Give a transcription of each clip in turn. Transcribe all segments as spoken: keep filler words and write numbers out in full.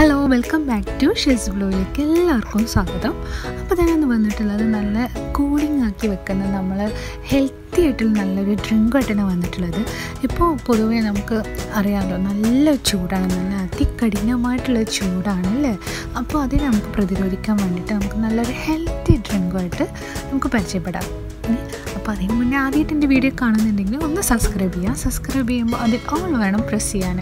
Hello, welcome back to ഷെസ് ബ്ലോയിലേക്ക് എല്ലാവർക്കും സ്വാഗതം. അപ്പോൾ ഞാനൊന്ന് വന്നിട്ടുള്ളത് നല്ല കൂളിംഗ് ആക്കി വെക്കുന്ന നമ്മൾ ഹെൽത്തി ആയിട്ടുള്ള നല്ലൊരു ഡ്രിങ്കായിട്ടാണ് വന്നിട്ടുള്ളത്. ഇപ്പോൾ പൊതുവേ നമുക്ക് അറിയാമല്ലോ, നല്ല ചൂടാണ്, നല്ല അതികഠിനമായിട്ടുള്ള ചൂടാണ് അല്ലേ. അപ്പോൾ അതിനെ നമുക്ക് പ്രതിരോധിക്കാൻ വേണ്ടിയിട്ട് നമുക്ക് നല്ലൊരു ഹെൽത്തി ഡ്രിങ്കുമായിട്ട് നമുക്ക് പരിചയപ്പെടാം. അപ്പോൾ അതിന് മുന്നേ ആദ്യമായിട്ട് എൻ്റെ വീഡിയോ കാണുന്നുണ്ടെങ്കിൽ ഒന്ന് സബ്സ്ക്രൈബ് ചെയ്യുക. സബ്സ്ക്രൈബ് ചെയ്യുമ്പോൾ അതിൽ ഓൾ വേണം പ്രസ് ചെയ്യാൻ.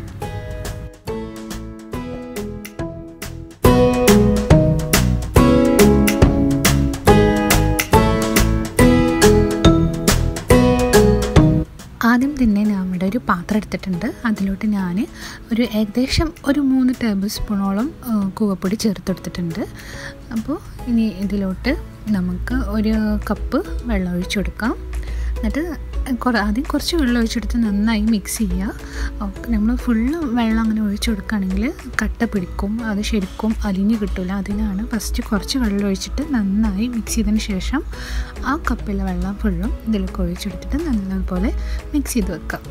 ആദ്യം തന്നെ ഞാൻ ഇവിടെ ഒരു പാത്രം എടുത്തിട്ടുണ്ട്. അതിലോട്ട് ഞാൻ ഒരു ഏകദേശം ഒരു മൂന്ന് ടേബിൾ സ്പൂണോളം കൂവപ്പൊടി ചേർത്തെടുത്തിട്ടുണ്ട്. അപ്പോൾ ഇനി ഇതിലോട്ട് നമുക്ക് ഒരു കപ്പ് വെള്ളം ഒഴിച്ചു കൊടുക്കാം. എന്നിട്ട് കുറ ആദ്യം കുറച്ച് വെള്ളം ഒഴിച്ചെടുത്ത് നന്നായി മിക്സ് ചെയ്യുക. നമ്മൾ ഫുള്ള് വെള്ളം അങ്ങനെ ഒഴിച്ചു കൊടുക്കുകയാണെങ്കിൽ കട്ട പിടിക്കും, അത് ശരിക്കും അലിഞ്ഞ് കിട്ടില്ല. അതിനാണ് ഫസ്റ്റ് കുറച്ച് വെള്ളം ഒഴിച്ചിട്ട് നന്നായി മിക്സ് ചെയ്തതിന് ശേഷം ആ കപ്പിലെ വെള്ളം ഫുള്ളും ഇതിലേക്ക് ഒഴിച്ചെടുത്തിട്ട് നല്ലപോലെ മിക്സ് ചെയ്ത് വെക്കാം.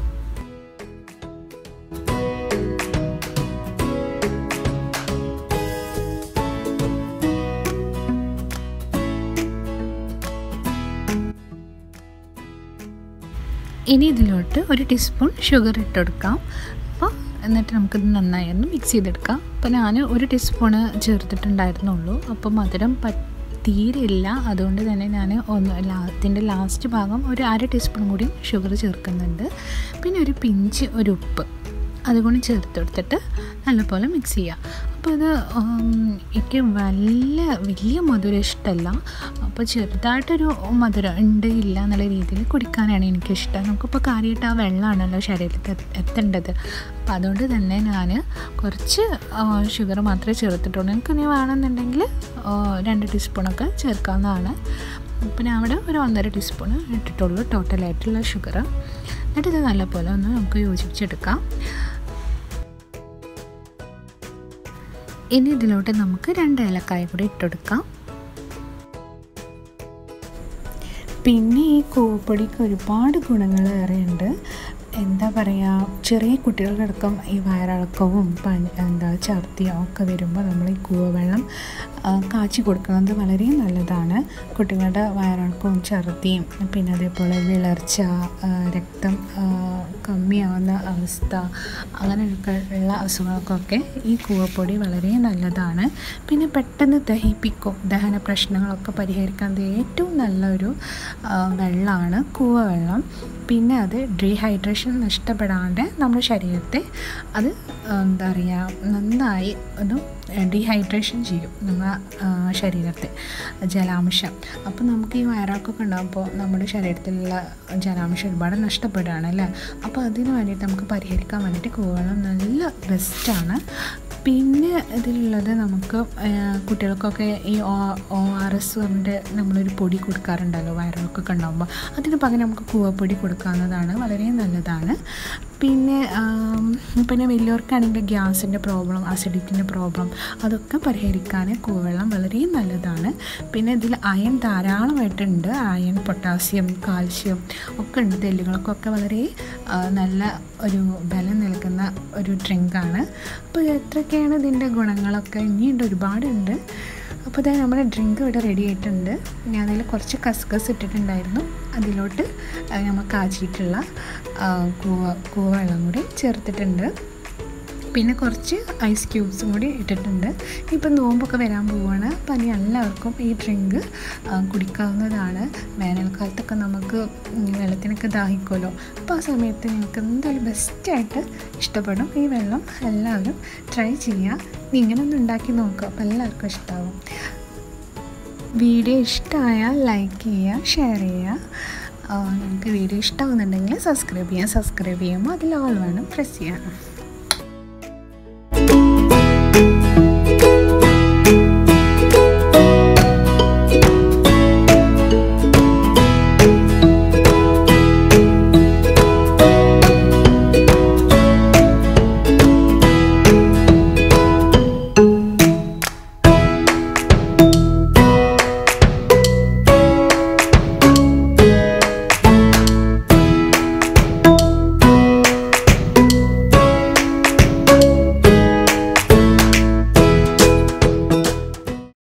ഇനി ഇതിലോട്ട് ഒരു ടീസ്പൂൺ ഷുഗർ ഇട്ട് കൊടുക്കാം. അപ്പോൾ എന്നിട്ട് നമുക്കിത് നന്നായി ഒന്ന് മിക്സ് ചെയ്തെടുക്കാം. അപ്പോൾ ഞാൻ ഒരു ടീസ്പൂണ് ചേർത്തിട്ടുണ്ടായിരുന്നുള്ളൂ. അപ്പോൾ മധുരം തീരെ ഇല്ല, അതുകൊണ്ട് തന്നെ ഞാൻ ഒന്ന് ലാ ഇതിൻ്റെ ലാസ്റ്റ് ഭാഗം ഒരു അര ടീസ്പൂൺ കൂടി ഷുഗർ ചേർക്കുന്നുണ്ട്. പിന്നെ ഒരു പിഞ്ച് ഒരു ഉപ്പ് അതുകൊണ്ട് ചേർത്ത് കൊടുത്തിട്ട് നല്ലപോലെ മിക്സ് ചെയ്യുക. അപ്പോൾ ഇത് എനിക്ക് വലിയ വലിയ മധുരം ഇഷ്ടമല്ല. അപ്പോൾ ചെറുതായിട്ടൊരു മധുരം ഉണ്ട് ഇല്ല എന്നുള്ള രീതിയിൽ കുടിക്കാനാണ് എനിക്കിഷ്ടം. നമുക്കിപ്പോൾ കാര്യമായിട്ട് ആ വെള്ളമാണല്ലോ ശരീരത്തിൽ എത്തേണ്ടത്. അപ്പോൾ അതുകൊണ്ട് തന്നെ ഞാൻ കുറച്ച് ഷുഗർ മാത്രമേ ചേർത്തിട്ടുള്ളൂ. എനിക്ക് ഇനി വേണമെന്നുണ്ടെങ്കിൽ രണ്ട് ടീസ്പൂണൊക്കെ ചേർക്കാവുന്നതാണ്. അപ്പോൾ ഞാൻ അവിടെ ഒരു ഒന്നര ടീസ്പൂൺ ഇട്ടിട്ടുള്ളൂ ടോട്ടലായിട്ടുള്ള ഷുഗർ. എന്നിട്ട് ഇത് നല്ലപോലെ ഒന്ന് നമുക്ക് യോജിപ്പിച്ചെടുക്കാം. ഇനി ഇതിലോട്ട് നമുക്ക് രണ്ട് ഏലക്കായ കൂടി ഇട്ടെടുക്കാം. പിന്നെ ഈ കൂവപ്പൊടിക്ക് ഒരുപാട് ഗുണങ്ങൾ ഏറെയുണ്ട്. എന്താ പറയുക, ചെറിയ കുട്ടികളുടക്കം ഈ വയറിളക്കവും പനി എന്താ ഛർദിയും ഒക്കെ വരുമ്പോൾ നമ്മൾ ഈ കൂവവെള്ളം കാച്ചി കൊടുക്കുന്നത് വളരെ നല്ലതാണ്. കുട്ടികളുടെ വയറിളക്കവും ഛർദിയും പിന്നെ അതേപോലെ വിളർച്ച, രക്തം കമ്മിയാവുന്ന അവസ്ഥ, അങ്ങനെയൊക്കെ ഉള്ള അസുഖങ്ങൾക്കൊക്കെ ഈ കൂവപ്പൊടി വളരെ നല്ലതാണ്. പിന്നെ പെട്ടെന്ന് ദഹിപ്പിക്കും, ദഹന പ്രശ്നങ്ങളൊക്കെ പരിഹരിക്കാൻ ഏറ്റവും നല്ലൊരു വെള്ളമാണ് കൂവവെള്ളം. പിന്നെ അത് ഡീഹൈഡ്രേഷൻ നഷ്ടപ്പെടാണ്ട് നമ്മുടെ ശരീരത്തെ അത് എന്താ പറയുക നന്നായി ഒന്ന് ഡീഹൈഡ്രേഷൻ ചെയ്യും നമ്മുടെ ശരീരത്തെ ജലാംശം. അപ്പോൾ നമുക്ക് ഈ വയറിളക്കമൊക്കെ ഉണ്ടാകുമ്പോൾ നമ്മുടെ ശരീരത്തിലുള്ള ജലാംശം ഒരുപാട് നഷ്ടപ്പെടുകയാണ് അല്ലേ. അപ്പോൾ അതിന് വേണ്ടിയിട്ട് നമുക്ക് പരിഹരിക്കാൻ വേണ്ടിയിട്ട് കൂവവെള്ളം നല്ല ബെസ്റ്റാണ്. പിന്നെ ഇതിലുള്ളത് നമുക്ക് കുട്ടികൾക്കൊക്കെ ഈ ഒ ഒ ആർ എസ് പറഞ്ഞിട്ട് നമ്മളൊരു പൊടി കൊടുക്കാറുണ്ടല്ലോ വയറിളക്കൊക്കെ ഉണ്ടാകുമ്പോൾ. അതിന് പകരം നമുക്ക് കൂവപ്പൊടി കൊടുക്കാവുന്നതാണ്, വളരെ നല്ലതാണ്. പിന്നെ പിന്നെ വലിയവർക്കാണെങ്കിൽ ഗ്യാസിൻ്റെ പ്രോബ്ലം, അസിഡിറ്റിൻ്റെ പ്രോബ്ലം അതൊക്കെ പരിഹരിക്കാൻ കൂവവെള്ളം വളരെ നല്ലതാണ്. പിന്നെ ഇതിൽ അയൺ ധാരാളമായിട്ടുണ്ട്. അയൺ, പൊട്ടാസ്യം, കാൽസ്യം ഒക്കെ ഉണ്ട്. എല്ലുകൾക്കൊക്കെ വളരെ നല്ല ഒരു ബലം നൽകുന്ന ഒരു ഡ്രിങ്കാണ്. അപ്പോൾ എത്രയൊക്കെയാണ് ഇതിൻ്റെ ഗുണങ്ങളൊക്കെ ഇനിയുണ്ട്, ഒരുപാടുണ്ട്. അപ്പോൾ ഇതാ നമ്മുടെ ഡ്രിങ്ക് ഇവിടെ റെഡി ആയിട്ടുണ്ട്. ഞാൻ അതിൽ കുറച്ച് കസ്കസ് ഇട്ടിട്ടുണ്ടായിരുന്നു. അതിലോട്ട് നമ്മൾ കാച്ചിട്ടുള്ള കൂവ കൂവവെള്ളം കൂടി ചേർത്തിട്ടുണ്ട്. പിന്നെ കുറച്ച് ഐസ് ക്യൂബ്സും കൂടി ഇട്ടിട്ടുണ്ട്. ഇപ്പം നോമ്പൊക്കെ വരാൻ പോവുകയാണ്. അപ്പം ഇനി എല്ലാവർക്കും ഈ ഡ്രിങ്ക് കുടിക്കാവുന്നതാണ്. വേനൽക്കാലത്തൊക്കെ നമുക്ക് വെള്ളത്തിനൊക്കെ ദാഹിക്കുമല്ലോ. അപ്പോൾ ആ സമയത്ത് നിങ്ങൾക്ക് എന്തായാലും ബെസ്റ്റായിട്ട് ഇഷ്ടപ്പെടും ഈ വെള്ളം. എല്ലാവരും ട്രൈ ചെയ്യുക. ഇങ്ങനെ ഒന്ന് ഉണ്ടാക്കി നോക്കുക, അപ്പോൾ എല്ലാവർക്കും ഇഷ്ടമാവും. വീഡിയോ ഇഷ്ടമായാൽ ലൈക്ക് ചെയ്യുക, ഷെയർ ചെയ്യുക. നിങ്ങൾക്ക് വീഡിയോ ഇഷ്ടമാകുന്നുണ്ടെങ്കിൽ സബ്സ്ക്രൈബ് ചെയ്യുക. സബ്സ്ക്രൈബ് ചെയ്യുമ്പോൾ അതിൽ ഓൾ വേണം പ്രസ് ചെയ്യാം.